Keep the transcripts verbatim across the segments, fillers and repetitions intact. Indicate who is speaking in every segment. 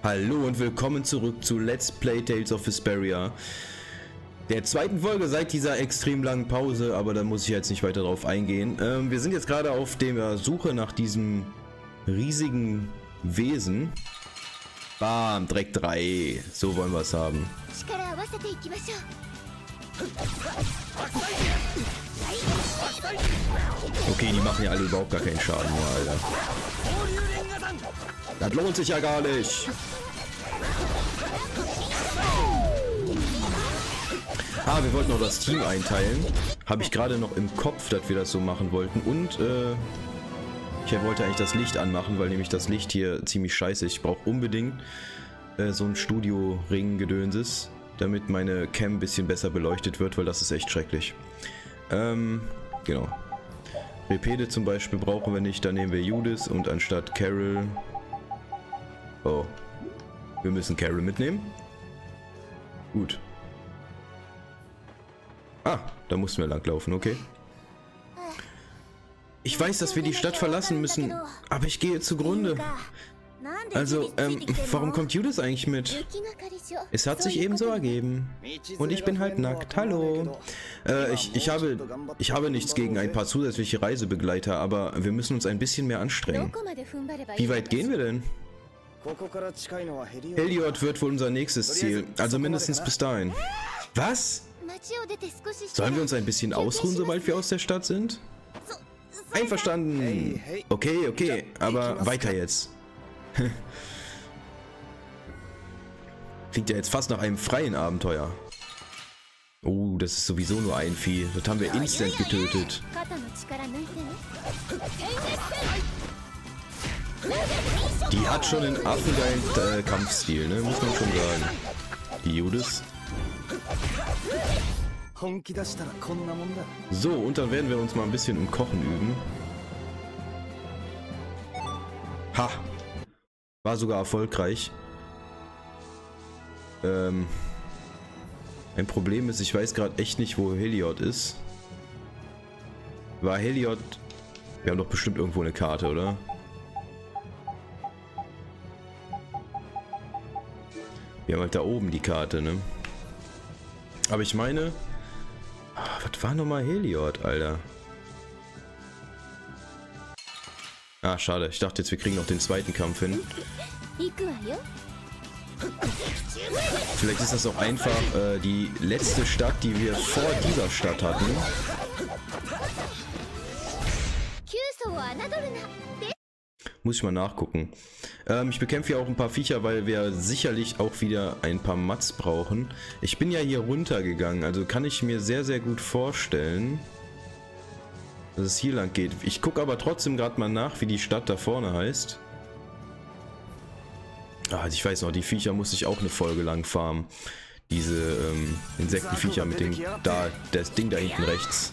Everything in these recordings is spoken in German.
Speaker 1: Hallo und willkommen zurück zu Let's Play Tales of Vesperia, der zweiten Folge seit dieser extrem langen Pause, aber da muss ich jetzt nicht weiter drauf eingehen. Ähm, wir sind jetzt gerade auf der Suche nach diesem riesigen Wesen. Bam, direkt drei. So wollen wir es haben. Okay, die machen ja alle überhaupt gar keinen Schaden mehr, Alter. Das lohnt sich ja gar nicht. Ah, wir wollten noch das Team einteilen. Habe ich gerade noch im Kopf, dass wir das so machen wollten. Und äh, ich wollte eigentlich das Licht anmachen, weil nämlich das Licht hier ziemlich scheiße ist. Ich brauche unbedingt äh, so ein Studio-Ring-Gedönses, damit meine Cam ein bisschen besser beleuchtet wird, weil das ist echt schrecklich. Ähm, genau. Repede zum Beispiel brauchen wir nicht, dann nehmen wir Judith und anstatt Carol... Oh. Wir müssen Carol mitnehmen. Gut. Ah, da mussten wir langlaufen, okay. Ich weiß, dass wir die Stadt verlassen müssen, aber ich gehe zugrunde. Also, ähm, warum kommt Judith eigentlich mit? Es hat sich eben so ergeben. Und ich bin halt nackt. Hallo. Äh, ich, ich habe, ich habe nichts gegen ein paar zusätzliche Reisebegleiter, aber wir müssen uns ein bisschen mehr anstrengen. Wie weit gehen wir denn? Heliod wird wohl unser nächstes Ziel, also mindestens bis dahin. Was? Sollen wir uns ein bisschen ausruhen, sobald wir aus der Stadt sind? Einverstanden. Okay, okay, aber weiter jetzt. Klingt ja jetzt fast nach einem freien Abenteuer. Oh, das ist sowieso nur ein Vieh. Das haben wir instant getötet. Die hat schon einen affengeilen äh, Kampfstil, ne? Muss man schon sagen. Die Judith. So, und dann werden wir uns mal ein bisschen im Kochen üben. Ha! War sogar erfolgreich. Ähm, ein Problem ist, ich weiß gerade echt nicht, wo Heliod ist. War Heliod... Wir haben doch bestimmt irgendwo eine Karte, oder? Wir haben halt da oben die Karte, ne? Aber ich meine... Was war nochmal Heliod, Alter? Ah, schade. Ich dachte jetzt, wir kriegen noch den zweiten Kampf hin. Vielleicht ist das auch einfach äh, die letzte Stadt, die wir vor dieser Stadt hatten. Muss ich mal nachgucken. Ähm, ich bekämpfe ja auch ein paar Viecher, weil wir sicherlich auch wieder ein paar Mats brauchen. Ich bin ja hier runtergegangen, also kann ich mir sehr, sehr gut vorstellen, dass es hier lang geht. Ich gucke aber trotzdem gerade mal nach, wie die Stadt da vorne heißt. Ah, ich weiß noch, die Viecher muss ich auch eine Folge lang farmen. Diese ähm, Insektenviecher mit dem, da, das Ding da hinten rechts.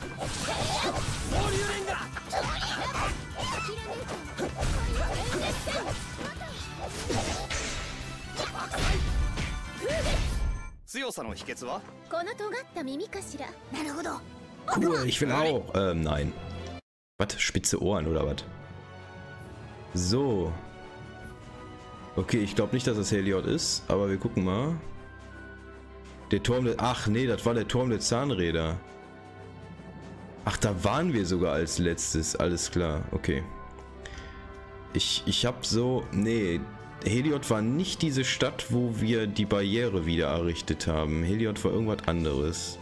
Speaker 1: Cool, ich will auch. Ähm, nein. Was? Spitze Ohren oder was? So. Okay, ich glaube nicht, dass das Heliod ist, aber wir gucken mal. Der Turm der... Ach nee, das war der Turm der Zahnräder. Ach, da waren wir sogar als letztes. Alles klar, okay. Ich, ich hab so... Nee, Heliod war nicht diese Stadt, wo wir die Barriere wieder errichtet haben. Heliod war irgendwas anderes.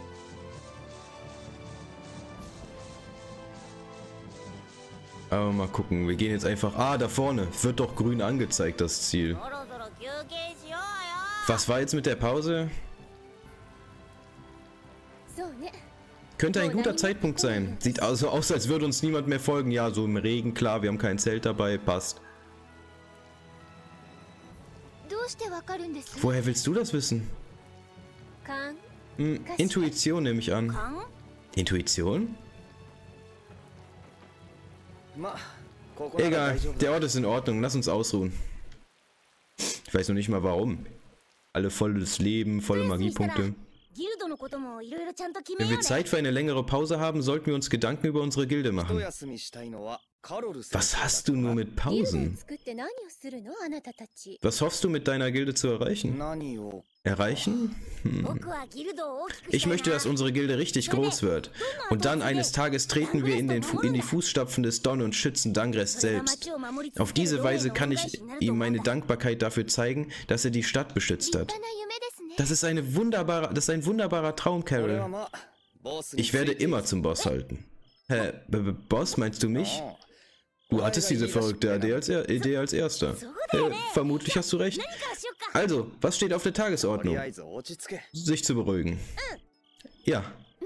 Speaker 1: Aber mal gucken, wir gehen jetzt einfach... Ah, da vorne. Wird doch grün angezeigt, das Ziel. Was war jetzt mit der Pause? Könnte ein guter Zeitpunkt sein. Sieht also aus, als würde uns niemand mehr folgen. Ja, so im Regen, klar, wir haben kein Zelt dabei, passt. Woher willst du das wissen? Hm, Intuition nehme ich an. Intuition? Egal, der Ort ist in Ordnung, lass uns ausruhen. Ich weiß noch nicht mal warum. Alle volles Leben, volle Magiepunkte. Wenn wir Zeit für eine längere Pause haben, sollten wir uns Gedanken über unsere Gilde machen. Was hast du nur mit Pausen? Was hoffst du mit deiner Gilde zu erreichen? Erreichen? Hm. Ich möchte, dass unsere Gilde richtig groß wird. Und dann eines Tages treten wir in, den Fu in die Fußstapfen des Don und schützen Dangrest selbst. Auf diese Weise kann ich ihm meine Dankbarkeit dafür zeigen, dass er die Stadt beschützt hat. Das ist eine wunderbare, das ist ein wunderbarer Traum, Carol. Ich werde immer zum Boss halten. Hä, Boss, meinst du mich? Du hattest diese verrückte Idee als, er Idee als erster. Äh, vermutlich hast du recht. Also, was steht auf der Tagesordnung? Sich zu beruhigen. Ja.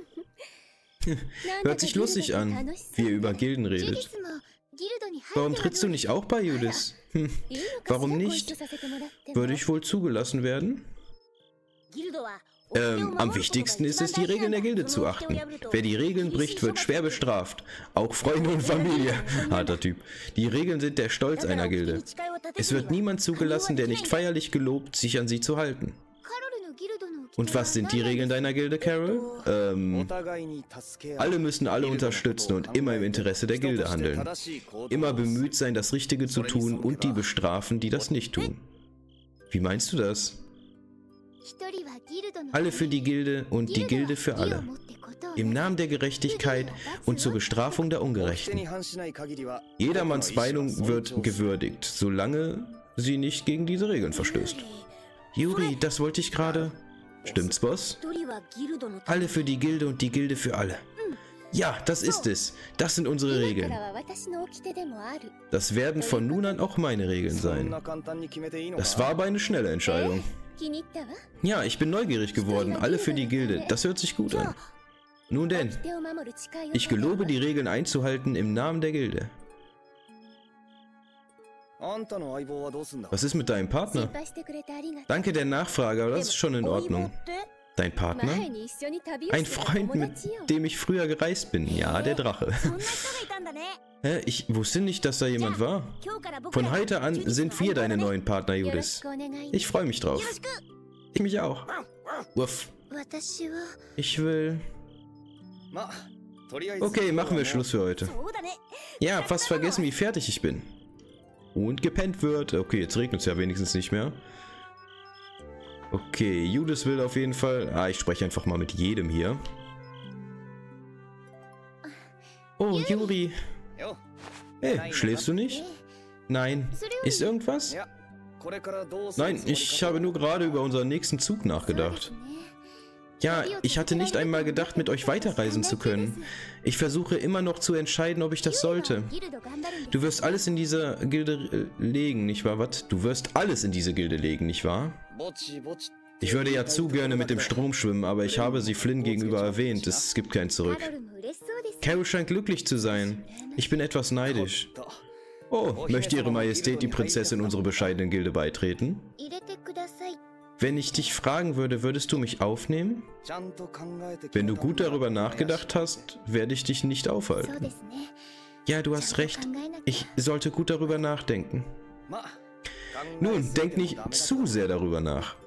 Speaker 1: Hört sich lustig an, wie ihr über Gilden redet. Warum trittst du nicht auch bei Judith? Hm. Warum nicht? Würde ich wohl zugelassen werden? Ähm, am wichtigsten ist es, die Regeln der Gilde zu achten. Wer die Regeln bricht, wird schwer bestraft. Auch Freunde und Familie. Harter Typ. Die Regeln sind der Stolz einer Gilde. Es wird niemand zugelassen, der nicht feierlich gelobt, sich an sie zu halten. Und was sind die Regeln deiner Gilde, Carol? Ähm, alle müssen alle unterstützen und immer im Interesse der Gilde handeln. Immer bemüht sein, das Richtige zu tun und die bestrafen, die das nicht tun. Wie meinst du das? Alle für die Gilde und die Gilde für alle. Im Namen der Gerechtigkeit und zur Bestrafung der Ungerechten. Jedermanns Meinung wird gewürdigt, solange sie nicht gegen diese Regeln verstößt. Yuri, das wollte ich gerade. Stimmt's, Boss? Alle für die Gilde und die Gilde für alle. Ja, das ist es. Das sind unsere Regeln. Das werden von nun an auch meine Regeln sein. Das war aber eine schnelle Entscheidung. Ja, ich bin neugierig geworden. Alle für die Gilde. Das hört sich gut an. Nun denn, ich gelobe, die Regeln einzuhalten im Namen der Gilde. Was ist mit deinem Partner? Danke der Nachfrage, aber das ist schon in Ordnung. Dein Partner? Ein Freund, mit dem ich früher gereist bin. Ja, der Drache. Hä? Ich wusste nicht, dass da jemand war. Von heute an sind wir deine neuen Partner, Judith. Ich freue mich drauf. Ich mich auch. Uff. Ich will... Okay, machen wir Schluss für heute. Ja, fast vergessen, wie fertig ich bin. Und gepennt wird. Okay, jetzt regnet es ja wenigstens nicht mehr. Okay, Judith will auf jeden Fall... Ah, ich spreche einfach mal mit jedem hier. Oh, Yuri. Hey, schläfst du nicht? Nein. Ist irgendwas? Nein, ich habe nur gerade über unseren nächsten Zug nachgedacht. Ja, ich hatte nicht einmal gedacht, mit euch weiterreisen zu können. Ich versuche immer noch zu entscheiden, ob ich das sollte. Du wirst alles in dieser Gilde legen, nicht wahr? Was? Du wirst alles in diese Gilde legen, nicht wahr? Ich würde ja zu gerne mit dem Strom schwimmen, aber ich habe sie Flynn gegenüber erwähnt. Es gibt kein Zurück. Carol scheint glücklich zu sein. Ich bin etwas neidisch. Oh, möchte Ihre Majestät die Prinzessin unserer bescheidenen Gilde beitreten? Wenn ich dich fragen würde, würdest du mich aufnehmen? Wenn du gut darüber nachgedacht hast, werde ich dich nicht aufhalten. Ja, du hast recht. Ich sollte gut darüber nachdenken. Nun, denk nicht zu sehr darüber nach.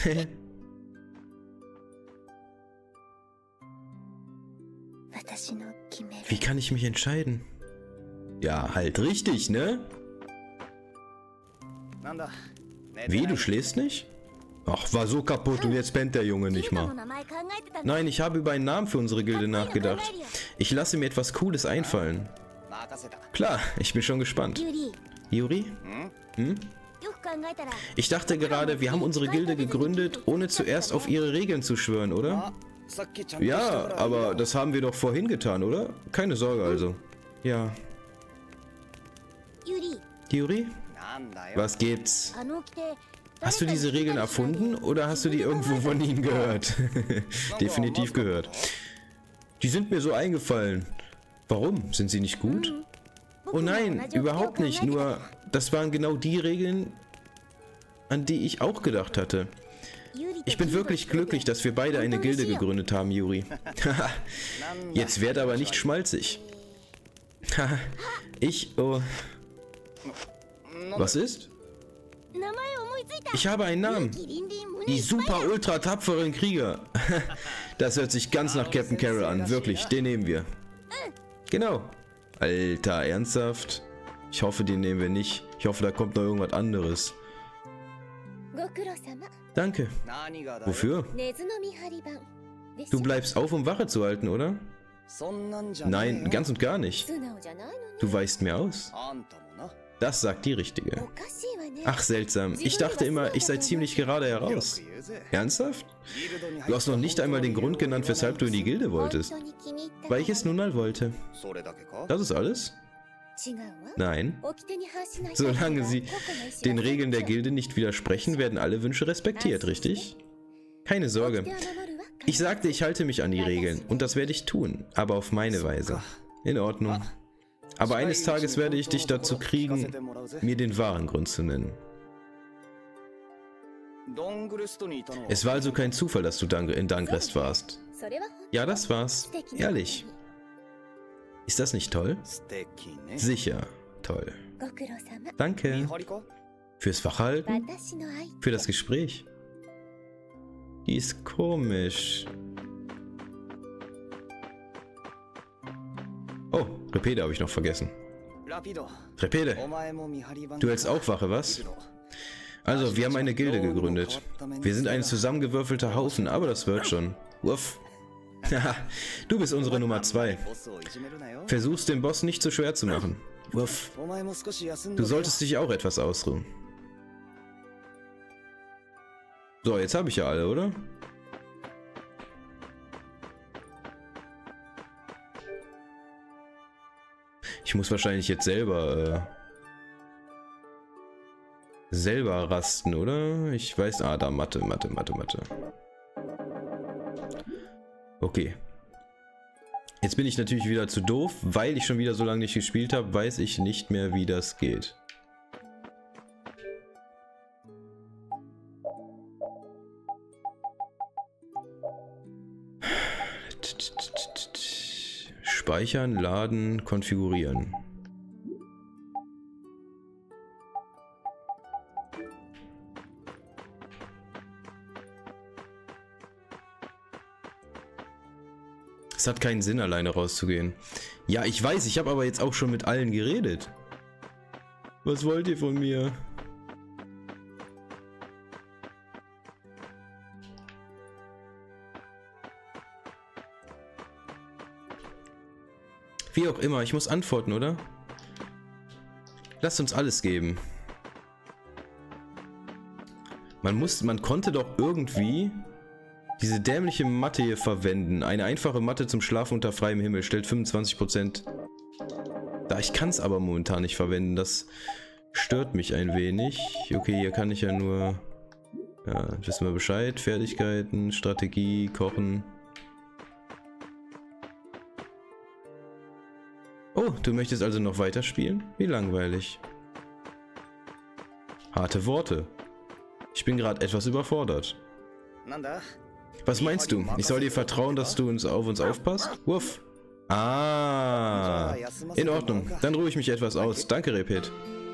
Speaker 1: Wie kann ich mich entscheiden? Ja, halt richtig, ne? Wie, du schläfst nicht? Ach, war so kaputt und jetzt pennt der Junge nicht mal. Nein, ich habe über einen Namen für unsere Gilde nachgedacht. Ich lasse mir etwas Cooles einfallen. Klar, ich bin schon gespannt. Yuri? Hm? Ich dachte gerade, wir haben unsere Gilde gegründet, ohne zuerst auf ihre Regeln zu schwören, oder? Ja, aber das haben wir doch vorhin getan, oder? Keine Sorge also. Ja. Yuri? Was gibt's? Hast du diese Regeln erfunden oder hast du die irgendwo von ihnen gehört? Definitiv gehört. Die sind mir so eingefallen. Warum? Sind sie nicht gut? Oh nein, überhaupt nicht. Nur, das waren genau die Regeln, an die ich auch gedacht hatte. Ich bin wirklich glücklich, dass wir beide eine Gilde gegründet haben, Yuri. Jetzt werd aber nicht schmalzig. Ich, oh... Was ist? Ich habe einen Namen. Die super ultra tapferen Krieger. Das hört sich ganz nach Captain Carol an. Wirklich, den nehmen wir. Genau. Alter, ernsthaft? Ich hoffe, den nehmen wir nicht. Ich hoffe, da kommt noch irgendwas anderes. Danke. Wofür? Du bleibst auf, um Wache zu halten, oder? Nein, ganz und gar nicht. Du weichst mir aus. Das sagt die Richtige. Ach, seltsam. Ich dachte immer, ich sei ziemlich gerade heraus. Ernsthaft? Du hast noch nicht einmal den Grund genannt, weshalb du in die Gilde wolltest. Weil ich es nun mal wollte. Das ist alles? Nein. Solange sie den Regeln der Gilde nicht widersprechen, werden alle Wünsche respektiert, richtig? Keine Sorge. Ich sagte, ich halte mich an die Regeln und das werde ich tun, aber auf meine Weise. In Ordnung. Aber eines Tages werde ich dich dazu kriegen, mir den wahren Grund zu nennen. Es war also kein Zufall, dass du in Dangrest warst. Ja, das war's. Ehrlich. Ist das nicht toll? Sicher. Toll. Danke. Fürs Wachhalten? Für das Gespräch? Die ist komisch. Oh, Repede habe ich noch vergessen. Repede, du hältst auch Wache, was? Also, wir haben eine Gilde gegründet. Wir sind ein zusammengewürfelter Haufen, aber das wird schon. Wuff. Haha, du bist unsere Nummer zwei. Versuch's dem Boss nicht zu schwer zu machen. Wuff. Du solltest dich auch etwas ausruhen. So, jetzt habe ich ja alle, oder? Ich muss wahrscheinlich jetzt selber, äh, selber rasten, oder? Ich weiß, ah, da Mathe, Mathe, Mathe, Mathe. Okay. Jetzt bin ich natürlich wieder zu doof, weil ich schon wieder so lange nicht gespielt habe, weiß ich nicht mehr, wie das geht. Speichern, laden, konfigurieren. Es hat keinen Sinn, alleine rauszugehen. Ja, ich weiß, ich habe aber jetzt auch schon mit allen geredet. Was wollt ihr von mir? Wie auch immer, ich muss antworten, oder? Lasst uns alles geben. Man muss, man konnte doch irgendwie diese dämliche Matte hier verwenden. Eine einfache Matte zum Schlafen unter freiem Himmel stellt fünfundzwanzig Prozent. Da, ich kann es aber momentan nicht verwenden. Das stört mich ein wenig. Okay, hier kann ich ja nur... Ja, wissen wir Bescheid. Fertigkeiten, Strategie, Kochen. Oh, du möchtest also noch weiterspielen? Wie langweilig. Harte Worte. Ich bin gerade etwas überfordert. Was meinst du? Ich soll dir vertrauen, dass du uns auf uns aufpasst? Wuff. Ah. In Ordnung. Dann ruhe ich mich etwas aus. Danke, Repet.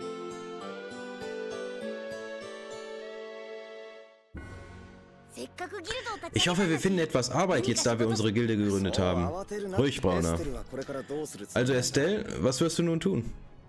Speaker 1: Ich hoffe, wir finden etwas Arbeit, jetzt da wir unsere Gilde gegründet haben. Ruhig, Brauner. Also Estelle, was wirst du nun tun?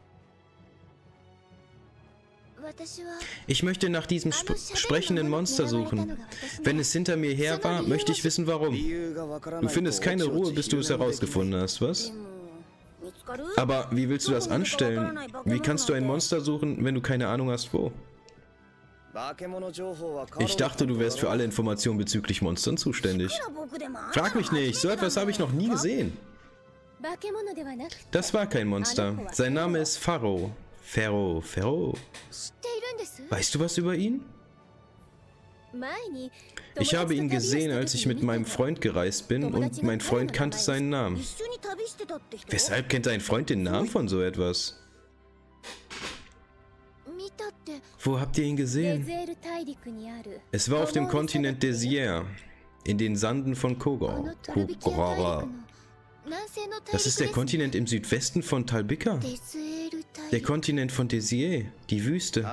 Speaker 1: Ich möchte nach diesem sp sprechenden Monster suchen. Wenn es hinter mir her war, möchte ich wissen, warum. Du findest keine Ruhe, bis du es herausgefunden hast, was? Aber wie willst du das anstellen? Wie kannst du ein Monster suchen, wenn du keine Ahnung hast, wo? Ich dachte, du wärst für alle Informationen bezüglich Monstern zuständig. Frag mich nicht, so etwas habe ich noch nie gesehen. Das war kein Monster. Sein Name ist Pharaoh. Pharaoh, Pharaoh. Weißt du was über ihn? Ich habe ihn gesehen, als ich mit meinem Freund gereist bin und mein Freund kannte seinen Namen. Weshalb kennt dein Freund den Namen von so etwas? Wo habt ihr ihn gesehen? Es war auf dem Kontinent Désir, in den Sanden von Kogor. Kogor. Das ist der Kontinent im Südwesten von Talbika. Der Kontinent von Désir, die Wüste.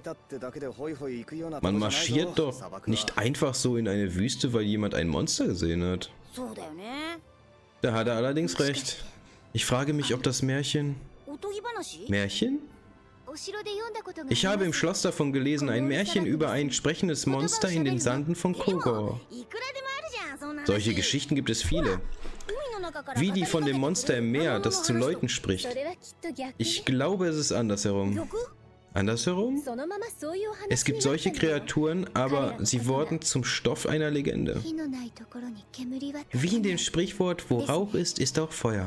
Speaker 1: Man marschiert doch nicht einfach so in eine Wüste, weil jemand ein Monster gesehen hat. Da hat er allerdings recht. Ich frage mich, ob das Märchen... Märchen? Ich habe im Schloss davon gelesen, ein Märchen über ein sprechendes Monster in den Sanden von Kogor. Solche Geschichten gibt es viele. Wie die von dem Monster im Meer, das zu Leuten spricht. Ich glaube, es ist andersherum. Andersherum? Es gibt solche Kreaturen, aber sie wurden zum Stoff einer Legende. Wie in dem Sprichwort, wo Rauch ist, ist auch Feuer.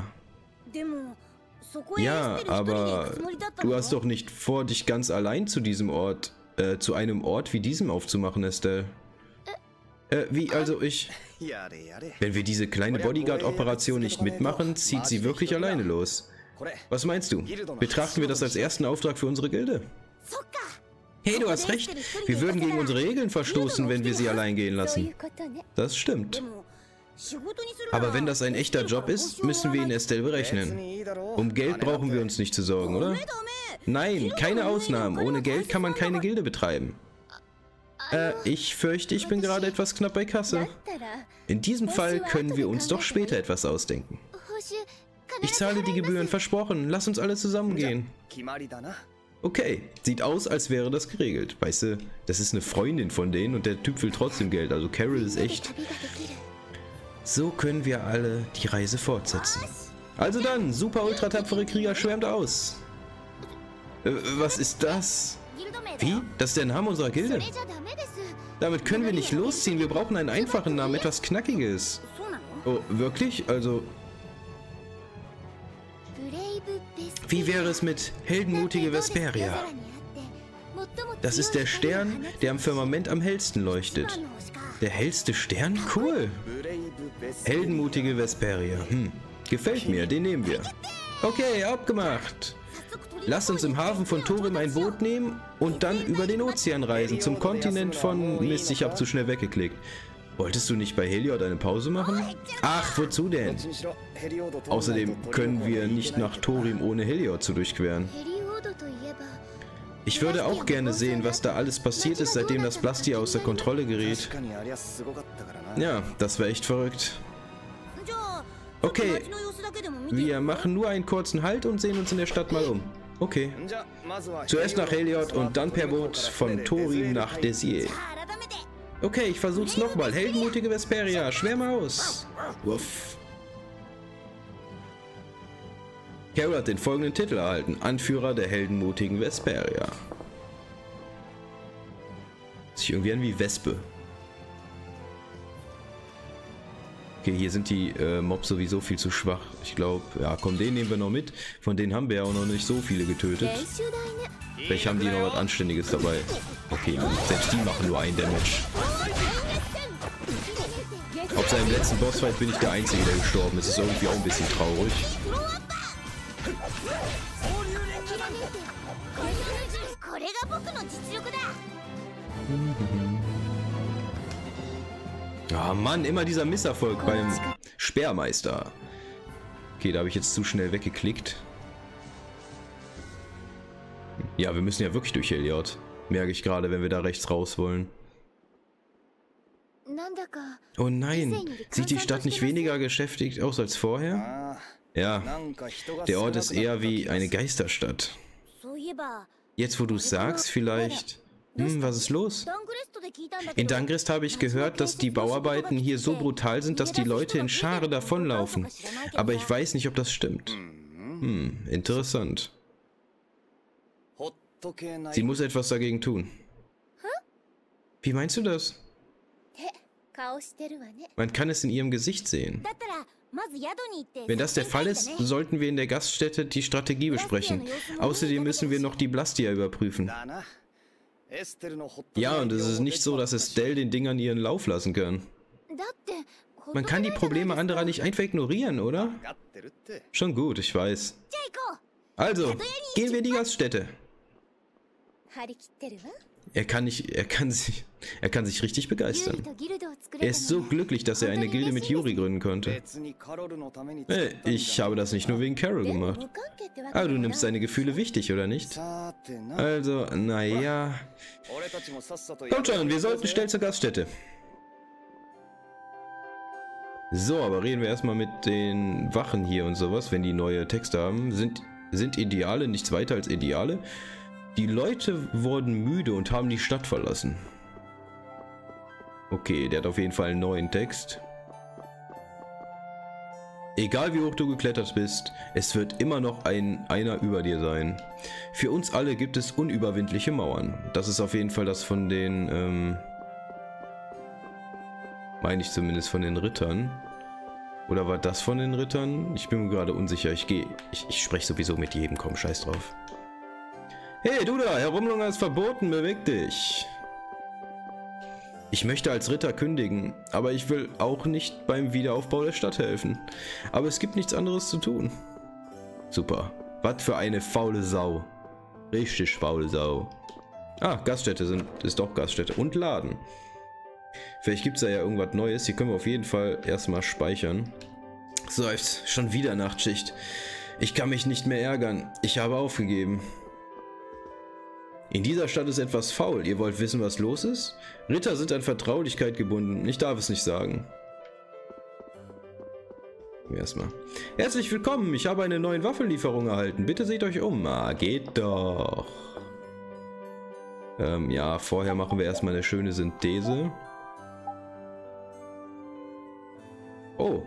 Speaker 1: Ja, aber du hast doch nicht vor, dich ganz allein zu diesem Ort, äh, zu einem Ort wie diesem aufzumachen, Estelle. Äh, wie, also ich... Wenn wir diese kleine Bodyguard-Operation nicht mitmachen, zieht sie wirklich alleine los. Was meinst du? Betrachten wir das als ersten Auftrag für unsere Gilde? Hey, du hast recht. Wir würden gegen unsere Regeln verstoßen, wenn wir sie allein gehen lassen. Das stimmt. Aber wenn das ein echter Job ist, müssen wir ihn Estelle berechnen. Um Geld brauchen wir uns nicht zu sorgen, oder? Nein, keine Ausnahmen. Ohne Geld kann man keine Gilde betreiben. Äh, ich fürchte, ich bin gerade etwas knapp bei Kasse. In diesem Fall können wir uns doch später etwas ausdenken. Ich zahle die Gebühren, versprochen. Lass uns alle zusammen gehen. Okay, sieht aus, als wäre das geregelt. Weißt du, das ist eine Freundin von denen und der Typ will trotzdem Geld. Also Carol ist echt... So können wir alle die Reise fortsetzen. Also dann, super ultra tapfere Krieger schwärmt aus. Äh, was ist das? Wie? Das ist der Name unserer Gilde? Damit können wir nicht losziehen. Wir brauchen einen einfachen Namen, etwas Knackiges. Oh, wirklich? Also... Wie wäre es mit heldenmutige Vesperia? Das ist der Stern, der am Firmament am hellsten leuchtet. Der hellste Stern? Cool. Heldenmutige Vesperia. Hm. Gefällt mir, den nehmen wir. Okay, abgemacht. Lasst uns im Hafen von Thorim ein Boot nehmen und dann über den Ozean reisen zum Kontinent von... Mist, ich hab zu schnell weggeklickt. Wolltest du nicht bei Heliod eine Pause machen? Ach, wozu denn? Außerdem können wir nicht nach Thorim ohne Heliod zu durchqueren. Ich würde auch gerne sehen, was da alles passiert ist, seitdem das Blastia außer Kontrolle gerät. Ja, das wäre echt verrückt. Okay, wir machen nur einen kurzen Halt und sehen uns in der Stadt mal um. Okay. Zuerst nach Heliod und dann per Boot von Thorim nach Desier. Okay, ich versuch's nochmal. Heldenmutige Vesperia, schwärme aus. Wuff. Carol hat den folgenden Titel erhalten. Anführer der heldenmutigen Vesperia. Sich irgendwie an wie Wespe. Okay, hier sind die äh, Mobs sowieso viel zu schwach. Ich glaube, ja komm, den nehmen wir noch mit. Von denen haben wir ja auch noch nicht so viele getötet. Vielleicht haben die noch was Anständiges dabei. Okay, selbst die machen nur einen Damage. Auf seinem letzten Bossfight bin ich der Einzige, der gestorben ist. Das ist irgendwie auch ein bisschen traurig. Ah Mann, immer dieser Misserfolg beim Speermeister. Okay, da habe ich jetzt zu schnell weggeklickt. Ja, wir müssen ja wirklich durch Heliod. Merke ich gerade, wenn wir da rechts raus wollen. Oh nein, sieht die Stadt nicht weniger geschäftigt aus als vorher? Ja, der Ort ist eher wie eine Geisterstadt. Jetzt, wo du es sagst, vielleicht... Hm, was ist los? In Dangrist habe ich gehört, dass die Bauarbeiten hier so brutal sind, dass die Leute in Scharen davonlaufen. Aber ich weiß nicht, ob das stimmt. Hm, interessant. Sie muss etwas dagegen tun. Wie meinst du das? Man kann es in ihrem Gesicht sehen. Wenn das der Fall ist, sollten wir in der Gaststätte die Strategie besprechen. Außerdem müssen wir noch die Blastia überprüfen. Ja, und es ist nicht so, dass Estelle den Dingern ihren Lauf lassen kann. Man kann die Probleme anderer nicht einfach ignorieren, oder? Schon gut, ich weiß. Also, gehen wir in die Gaststätte. Er kann nicht, er kann sich, er kann sich richtig begeistern. Er ist so glücklich, dass er eine Gilde mit Yuri gründen konnte. Hey, ich habe das nicht nur wegen Carol gemacht. Aber du nimmst seine Gefühle wichtig, oder nicht? Also, naja. Kommt schon, wir sollten schnell zur Gaststätte. So, aber reden wir erstmal mit den Wachen hier und sowas, wenn die neue Texte haben. Sind, sind Ideale nichts weiter als Ideale? Die Leute wurden müde und haben die Stadt verlassen. Okay, der hat auf jeden Fall einen neuen Text. Egal wie hoch du geklettert bist, es wird immer noch ein einer über dir sein. Für uns alle gibt es unüberwindliche Mauern. Das ist auf jeden Fall das von den, ähm, meine ich zumindest von den Rittern. Oder war das von den Rittern? Ich bin mir gerade unsicher. Ich gehe, ich, ich spreche sowieso mit jedem, komm, scheiß drauf. Hey, du da, Herumlungern ist verboten, beweg dich. Ich möchte als Ritter kündigen, aber ich will auch nicht beim Wiederaufbau der Stadt helfen. Aber es gibt nichts anderes zu tun. Super. Was für eine faule Sau. Richtig faule Sau. Ah, Gaststätte sind, ist doch Gaststätte. Und Laden. Vielleicht gibt es da ja irgendwas Neues. Hier können wir auf jeden Fall erstmal speichern. So, jetzt schon wieder Nachtschicht. Ich kann mich nicht mehr ärgern. Ich habe aufgegeben. In dieser Stadt ist etwas faul. Ihr wollt wissen, was los ist? Ritter sind an Vertraulichkeit gebunden. Ich darf es nicht sagen. Erstmal. Herzlich willkommen. Ich habe eine neue Waffenlieferung erhalten. Bitte seht euch um. Ah, geht doch. Ähm, ja, vorher machen wir erstmal eine schöne Synthese. Oh.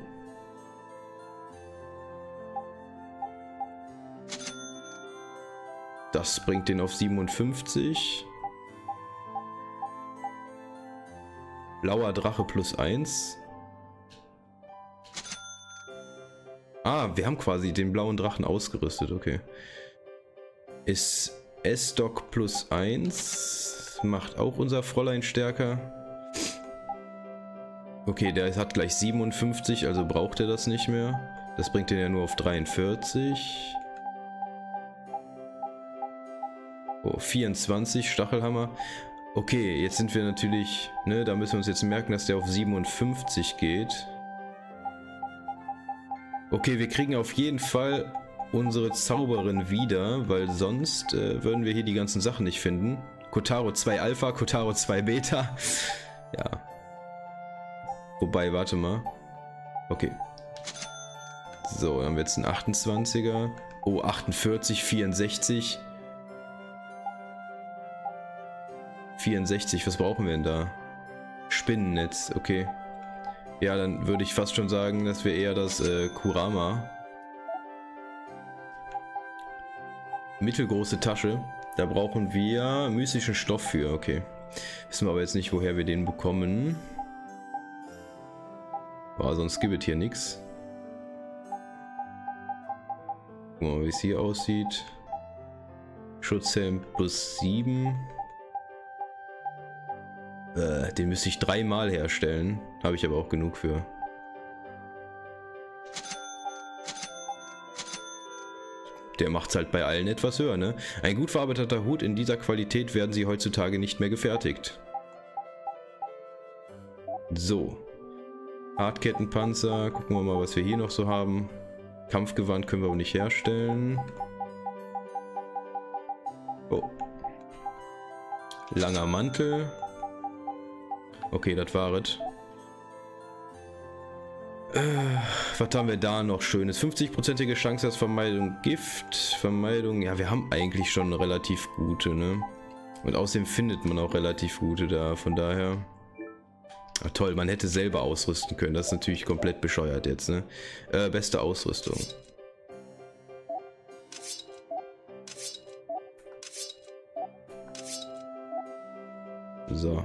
Speaker 1: Das bringt den auf siebenundfünfzig. Blauer Drache plus eins. Ah, wir haben quasi den blauen Drachen ausgerüstet, okay. Ist S-Doc plus eins. Macht auch unser Fräulein stärker. Okay, der hat gleich siebenundfünfzig, also braucht er das nicht mehr. Das bringt den ja nur auf dreiundvierzig. Oh, vierundzwanzig, Stachelhammer. Okay, jetzt sind wir natürlich, ne, da müssen wir uns jetzt merken, dass der auf siebenundfünfzig geht. Okay, wir kriegen auf jeden Fall unsere Zauberin wieder, weil sonst äh, würden wir hier die ganzen Sachen nicht finden. Kotaro zwei Alpha, Kotaro zwei Beta. Ja. Wobei, warte mal. Okay. So, dann haben wir jetzt einen achtundzwanziger. Oh, achtundvierzig, vierundsechzig. vierundsechzig, was brauchen wir denn da? Spinnennetz, okay. Ja, dann würde ich fast schon sagen, dass wir eher das äh, Kurama. Mittelgroße Tasche. Da brauchen wir mystischen Stoff für, okay. Wissen wir aber jetzt nicht, woher wir den bekommen. Boah, sonst gibt es hier nichts. Gucken wir mal, wie es hier aussieht. Schutzhelm plus sieben. Äh, den müsste ich dreimal herstellen. Habe ich aber auch genug für. Der macht es halt bei allen etwas höher, ne? Ein gut verarbeiteter Hut in dieser Qualität werden sie heutzutage nicht mehr gefertigt. So. Hartkettenpanzer. Gucken wir mal, was wir hier noch so haben. Kampfgewand können wir aber nicht herstellen. Oh. Langer Mantel. Okay, das war es. Äh, was haben wir da noch Schönes? fünfzig-prozentige Chance als Vermeidung. Gift, Vermeidung. Ja, wir haben eigentlich schon eine relativ gute, ne? Und außerdem findet man auch relativ gute da, von daher. Ach, toll, man hätte selber ausrüsten können. Das ist natürlich komplett bescheuert jetzt, ne? Äh, beste Ausrüstung. So.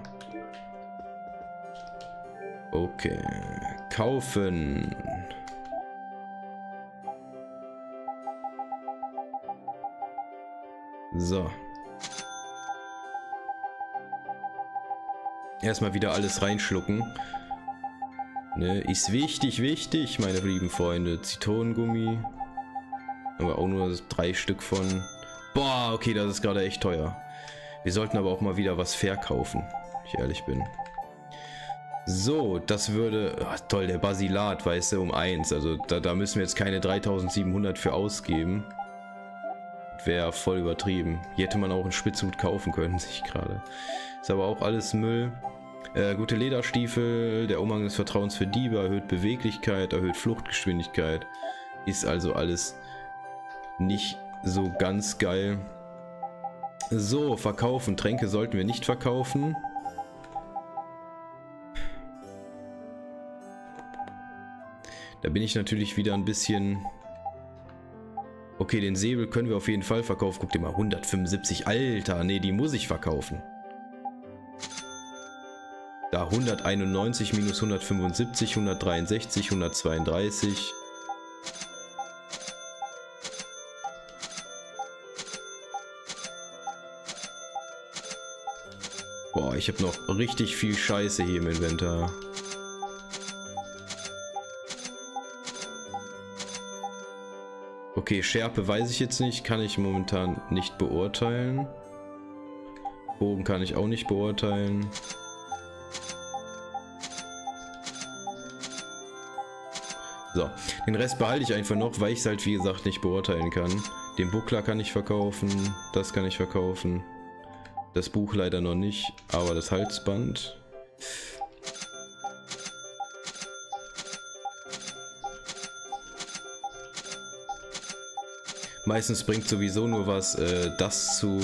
Speaker 1: Okay. Kaufen. So. Erstmal wieder alles reinschlucken. Ne, ist wichtig, wichtig, meine lieben Freunde. Zitronengummi. Aber auch nur drei Stück von. Boah, okay, das ist gerade echt teuer. Wir sollten aber auch mal wieder was verkaufen, wenn ich ehrlich bin. So, das würde... Ach, toll, der Basilat, weißt du, um eins. Also da, da müssen wir jetzt keine dreitausendsiebenhundert für ausgeben. Wäre voll übertrieben. Hier hätte man auch einen Spitzhut kaufen können, sich gerade. Ist aber auch alles Müll. Äh, gute Lederstiefel, der Umhang des Vertrauens für Diebe, erhöht Beweglichkeit, erhöht Fluchtgeschwindigkeit. Ist also alles nicht so ganz geil. So, verkaufen. Tränke sollten wir nicht verkaufen. Da bin ich natürlich wieder ein bisschen... Okay, den Säbel können wir auf jeden Fall verkaufen. Guck dir mal, hundertfünfundsiebzig. Alter, nee, die muss ich verkaufen. Da hunderteinundneunzig minus hundertfünfundsiebzig, hundertdreiundsechzig, hundertzweiunddreißig. Boah, ich habe noch richtig viel Scheiße hier im Inventar. Okay, Schärpe weiß ich jetzt nicht, kann ich momentan nicht beurteilen. Bogen kann ich auch nicht beurteilen. So, den Rest behalte ich einfach noch, weil ich es halt wie gesagt nicht beurteilen kann. Den Buckler kann ich verkaufen, das kann ich verkaufen. Das Buch leider noch nicht, aber das Halsband. Meistens bringt sowieso nur was, äh, das zu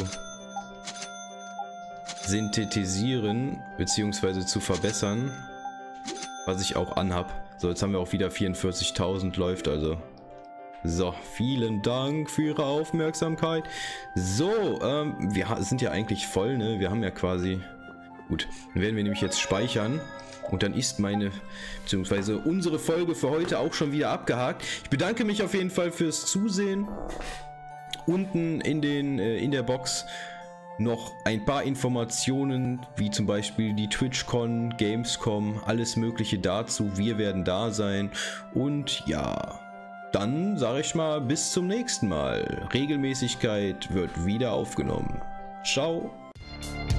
Speaker 1: synthetisieren bzw. zu verbessern, was ich auch anhab. So, jetzt haben wir auch wieder vierundvierzigtausend, läuft also. So, vielen Dank für Ihre Aufmerksamkeit. So, ähm, wir sind ja eigentlich voll, ne? Wir haben ja quasi... Gut, dann werden wir nämlich jetzt speichern. Und dann ist meine, beziehungsweise unsere Folge für heute auch schon wieder abgehakt. Ich bedanke mich auf jeden Fall fürs Zusehen. Unten in, den, äh, in der Box noch ein paar Informationen, wie zum Beispiel die TwitchCon, Gamescom, alles mögliche dazu. Wir werden da sein. Und ja, dann sage ich mal bis zum nächsten Mal. Regelmäßigkeit wird wieder aufgenommen. Ciao.